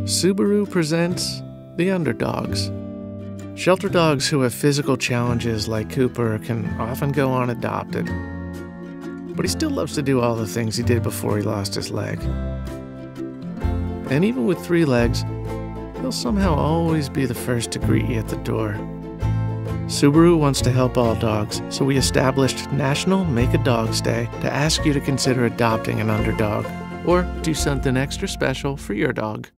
Subaru presents the underdogs. Shelter dogs who have physical challenges like Cooper can often go unadopted, but he still loves to do all the things he did before he lost his leg. And even with 3 legs, he'll somehow always be the first to greet you at the door. Subaru wants to help all dogs, so we established National Make a Dogs Day to ask you to consider adopting an underdog or do something extra special for your dog.